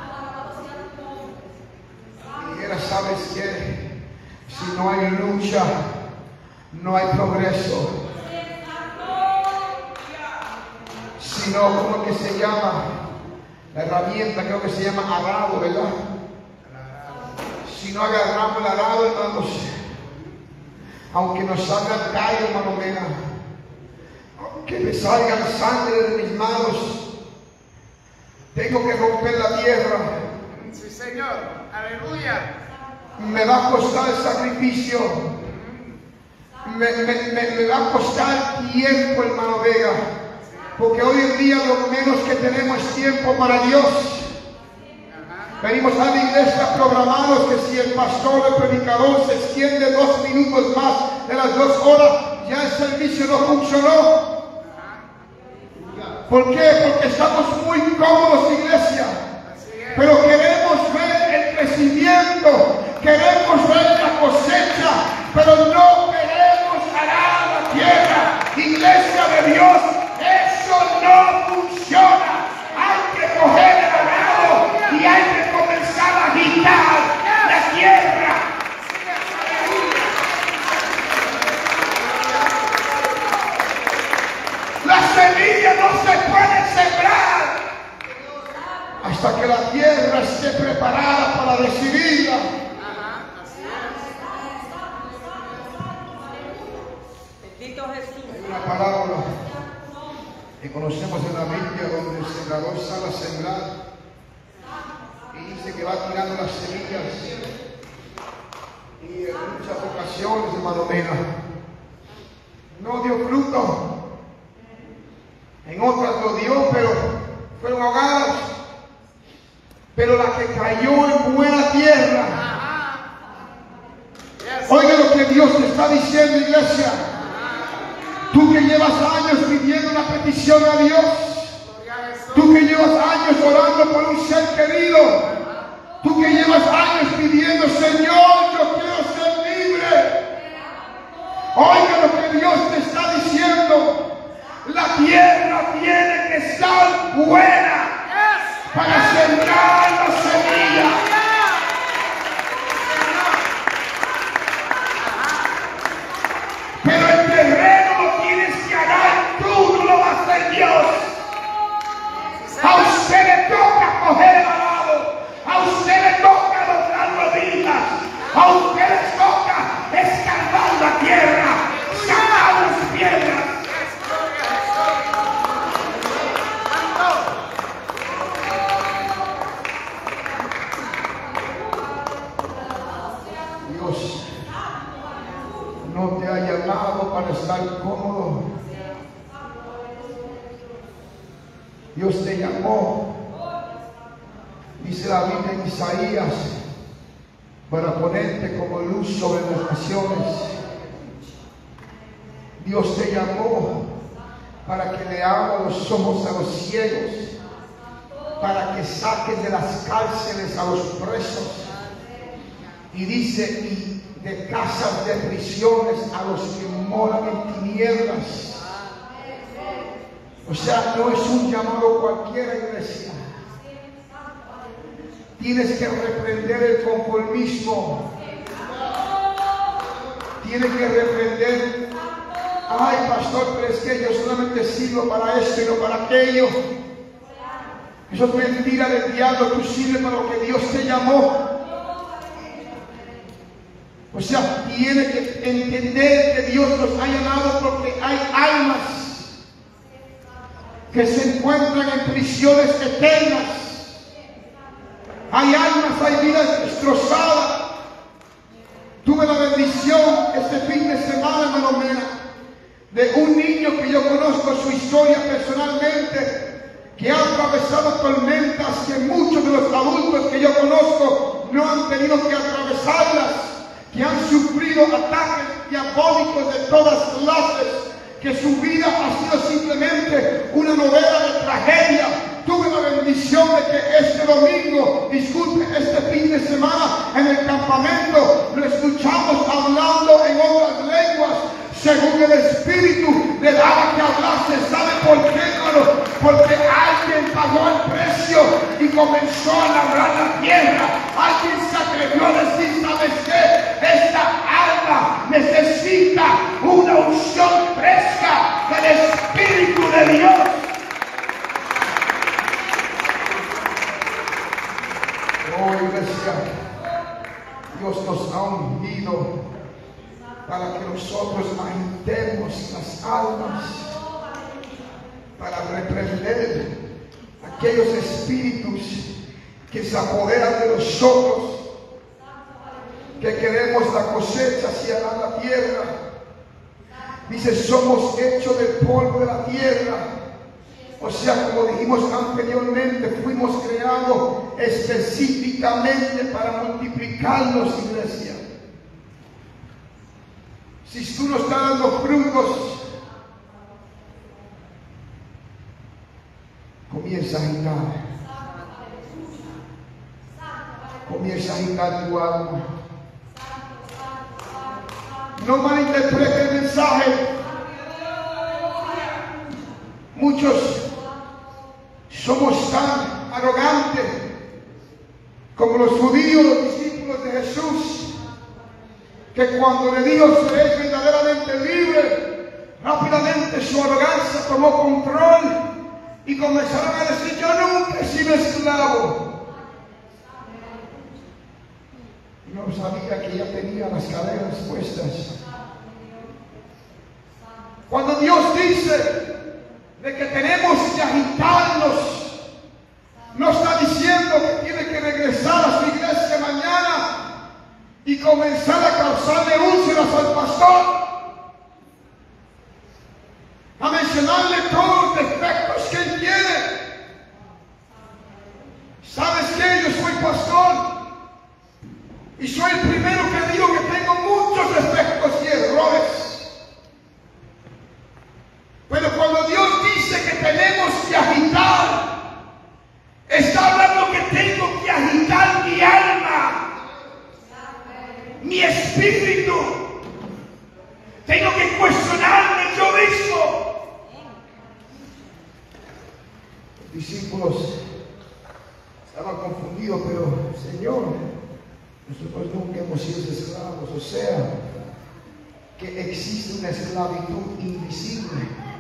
y dijera, ¿sabes qué? Si no hay lucha, no hay progreso. Si sino como que se llama, la herramienta creo que se llama arado, ¿verdad? Si no agarramos el arado, hermanos, aunque nos salga el callo, hermano, mira, aunque me salga la sangre de mis manos, tengo que romper la tierra. Sí, Señor. Aleluya. Me va a costar el sacrificio. Me va a costar tiempo, hermano Vega. Porque hoy en día lo menos que tenemos es tiempo para Dios. Venimos a la iglesia programados que si el pastor, el predicador se extiende 2 minutos más de las 2 horas, ya el servicio no funcionó. ¿Por qué? Porque estamos muy cómodos, iglesia. Pero queremos ver el crecimiento, queremos ver la cosecha, pero no queremos arar la tierra. Iglesia de Dios, eso no funciona. Hay que coger el arado y hay que comenzar a agitar la tierra. La semilla no se puede sembrar hasta que la tierra esté preparada para recibirla. Bendito Jesús. Hay una parábola que conocemos en la Biblia donde el sembrador sale a sembrar y dice que va tirando las semillas y en muchas ocasiones, hermano, mira, no dio fruto. En otras lo dio, pero fueron ahogadas. Pero la que cayó en buena tierra. Oiga lo que Dios te está diciendo, iglesia. Tú que llevas años pidiendo una petición a Dios. Tú que llevas años orando por un ser querido. Tú que llevas años pidiendo, Señor, yo quiero ser libre. Oiga lo que Dios te está diciendo. La tierra tiene que estar buena para sembrar la semilla. Pero el terreno lo tienes que arar tú, no lo va a hacer Dios. A usted le toca coger el arado, a usted le toca doblar rodillas, a usted le toca escarbar la tierra, sacar las piedras. Dios no te ha llamado para estar cómodo. Dios te llamó, dice la Biblia en Isaías, para ponerte como luz sobre las naciones. Dios te llamó para que le abra los ojos a los ciegos, para que saques de las cárceles a los presos. Y dice, y de casas de prisiones a los que moran en tinieblas. O sea, no es un llamado cualquiera, iglesia. Tienes que reprender el conformismo. Tienes que reprender, ay pastor, pero es que yo solamente sirvo para esto y no para aquello. Eso es mentira del diablo. Tú sirves para lo que Dios te llamó. O sea, tiene que entender que Dios nos ha llamado porque hay almas que se encuentran en prisiones eternas. Hay almas, hay vidas destrozadas. Tuve la bendición este fin de semana, hermano Mena, de un niño que yo conozco su historia personalmente, que ha atravesado tormentas que muchos de los adultos que yo conozco no han tenido que atravesarlas, que han sufrido ataques diabólicos de todas clases, que su vida ha sido simplemente una novela de tragedia. Tuve la bendición de que este domingo, este fin de semana, en el campamento, lo escuchamos hablando en otras lenguas, según el Espíritu le daba que hablase. ¿Sabe por qué, hermano? Porque alguien pagó el precio y comenzó a labrar la tierra. Alguien se atrevió a decir, ¿sabes qué? Esta alma necesita una unción fresca del Espíritu de Dios. reprender aquellos espíritus que se apoderan de nosotros, que queremos la cosecha hacia la tierra. Dice, somos hechos del polvo de la tierra. O sea, como dijimos anteriormente, fuimos creados específicamente para multiplicarnos, iglesia. Si tú no estás dando frutos, comienza a agitar. Comienza a agitar tu alma. No malinterprete el mensaje. Muchos somos tan arrogantes como los judíos, los discípulos de Jesús, que cuando le dijo seréis verdaderamente libre, rápidamente su arrogancia tomó control y comenzaron a decir, yo nunca he sido esclavo. Y no sabía que ya tenía las cadenas puestas. Cuando Dios dice de que tenemos que agitarnos, no está diciendo que tiene que regresar a su iglesia mañana y comenzar a causarle úlceras al pastor, a mencionarle todos los defectos que él tiene. ¿Sabes qué? Yo soy pastor y soy el primero que digo que tengo muchos defectos y errores. Pero cuando Dios dice que tenemos que agitar, está hablando que tengo que agitar mi alma, mi espíritu. Tengo que cuestionarme yo mismo. Los discípulos estaban confundidos, pero Señor, nosotros nunca hemos sido esclavos. O sea, que existe una esclavitud invisible,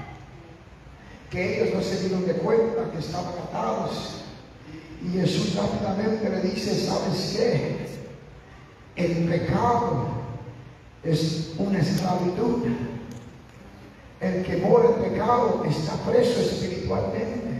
que ellos no se dieron de cuenta que estaban atados. Y Jesús rápidamente le dice, ¿sabes qué? El pecado es una esclavitud. El que mora en pecado está preso espiritualmente.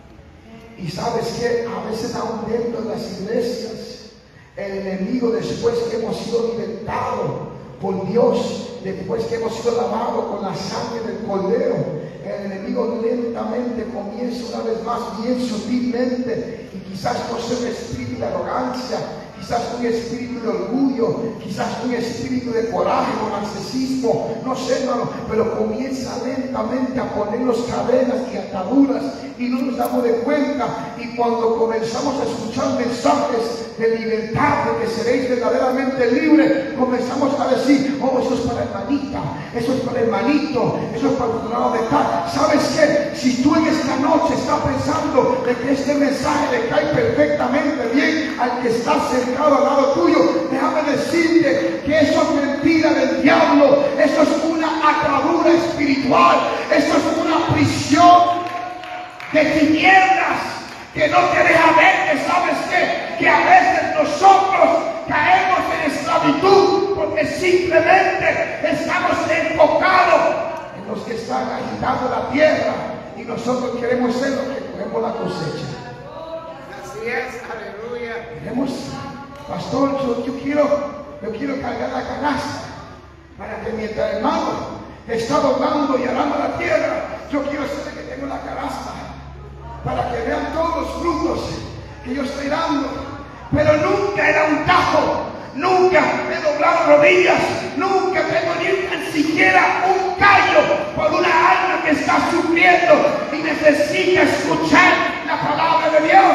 Y ¿sabes qué? A veces aún dentro de las iglesias, el enemigo, después que hemos sido libertados por Dios, después que hemos sido lavados con la sangre del Cordero, el enemigo lentamente comienza una vez más, bien sutilmente, y quizás no sea un espíritu de arrogancia, quizás un espíritu de orgullo, quizás un espíritu de coraje o narcisismo, no sé, hermano, pero comienza lentamente a ponernos cadenas y ataduras y no nos damos de cuenta. Y cuando comenzamos a escuchar mensajes de libertad, de que seréis verdaderamente libres, comenzamos a decir, oh, eso es para hermanita, eso es para hermanito, eso es para el lado de tal. ¿Sabes qué? Si tú en esta noche estás pensando de que este mensaje le cae perfectamente bien al que está sentado al lado tuyo, déjame decirte que eso es mentira del diablo. Eso es una atadura espiritual, eso es una prisión de tinieblas que no te deja ver que, ¿sabes qué? Que a veces nosotros caemos en esclavitud porque simplemente estamos enfocados en los que están agitando la tierra y nosotros queremos ser los que cogemos la cosecha. Así es, aleluya. Queremos, pastor, yo quiero cargar la canasta para que mientras el hermano está doblando y arando la tierra, yo quiero ser el que tengo la canasta para que vean todos los frutos que yo estoy dando. Pero nunca era un tajo, nunca he doblado rodillas, nunca tengo ni siquiera un callo por una alma que está sufriendo y necesita escuchar la palabra de Dios.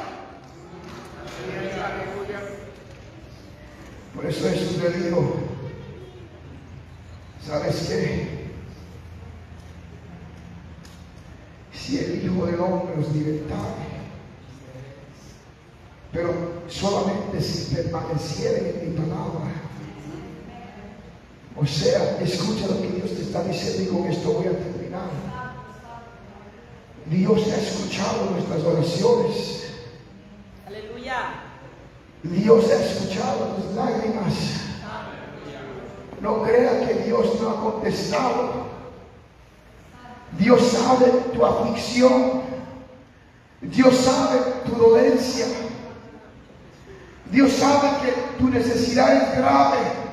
Por eso Jesús le dijo, ¿sabes qué? Si el Hijo del Hombre os libertare, pero solamente si permanecieren en mi palabra. O sea, escucha lo que Dios te está diciendo y con esto voy a terminar. Dios ha escuchado nuestras oraciones. Aleluya. Dios ha escuchado tus lágrimas. No crea que Dios no ha contestado. Dios sabe tu aflicción. Dios sabe tu dolencia. Dios sabe que tu necesidad es grave.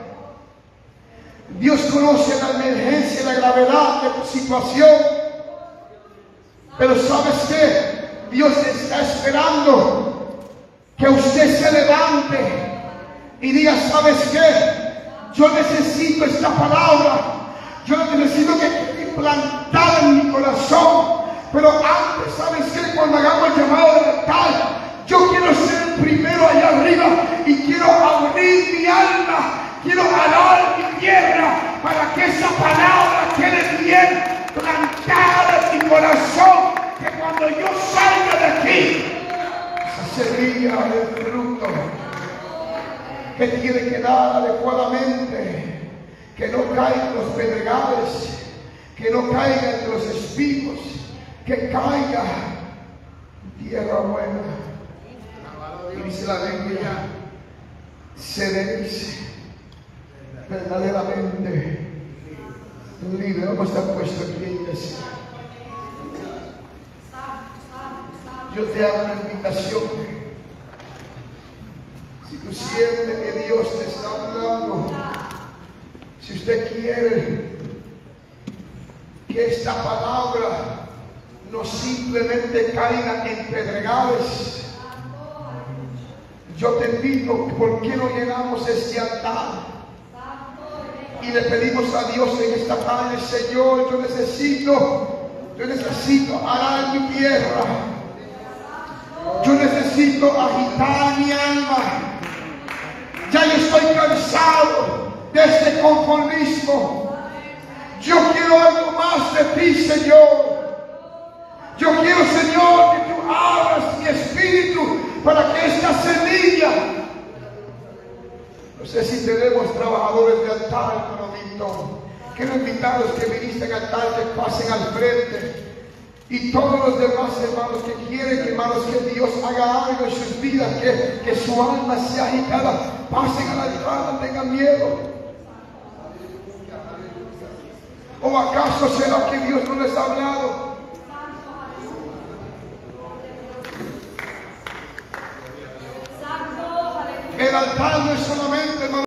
Dios conoce la emergencia y la gravedad de tu situación. Pero ¿sabes qué? Dios está esperando que usted se levante y diga, ¿sabes qué? Yo necesito esta palabra. Yo necesito que quede implantada en mi corazón. Pero antes, ¿sabes qué? Cuando hagamos el llamado del altar, yo quiero ser el primero allá arriba y quiero abrir mi alma. Quiero arar mi tierra para que esa palabra quede bien plantada en mi corazón. Que cuando yo salga de aquí, esa semilla del fruto que tiene que dar adecuadamente, que no caigan los pedregales, que no caiga entre los espigos, que caiga en tierra buena. Y dice la Biblia, seréis verdaderamente libre. Vamos a estar puesto aquí, iglesia. Yo te hago una invitación. Si tú sientes que Dios te está hablando, si usted quiere que esta palabra no simplemente caiga en pedregales, yo te invito, ¿por qué no llenamos este altar? Y le pedimos a Dios en esta tarde, Señor, yo necesito arar mi tierra. Yo necesito agitar mi alma. Ya yo estoy cansado de este conformismo. Yo quiero algo más de ti, Señor. Yo quiero, Señor, que tú abras mi espíritu para que esta semilla. No sé si tenemos trabajadores de altar, hermanito. Quiero invitar a los que vinisten al altar que pasen al frente. Y todos los demás hermanos que quieren, hermanos, que Dios haga algo en sus vidas, que su alma sea agitada, pasen al altar, no tengan miedo. ¿O acaso será que Dios no les ha hablado? El altar no es solamente, hermano,